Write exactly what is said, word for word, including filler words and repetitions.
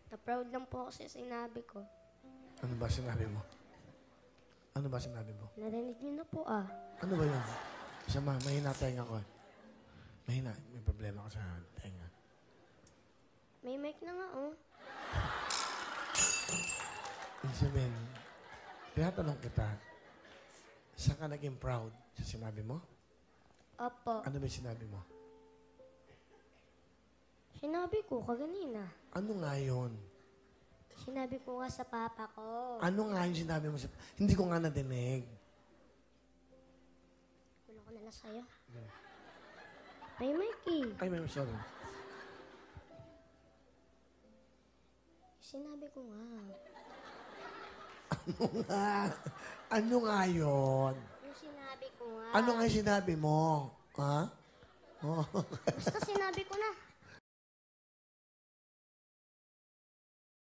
Na-proud lang po ako sa sinabi ko. Ano ba sinabi mo? Ano ba sinabi mo? Narinig niyo na po ah. Ano ba yun? Isa ma, mahina tenga ko. Mahina. May problema ko sa tenga. May mic na nga oh. Ibig sabihin, tinatanong kita, saan ka naging proud sa sinabi mo? Opo. Ano ba yung sinabi mo? Sinabi ko kaganina. Ano nga yun? Sinabi ko nga sa papa ko. Ano nga yung sinabi mo sa... Hindi ko nga nadinig. Kulo ko na lang sa'yo. May mic eh. Ay, may sorry. Sinabi ko nga. Ano nga? Ano nga yun? Yung sinabi ko nga. Ano nga yung sinabi mo? Ha? Oh. Basta sinabi ko na.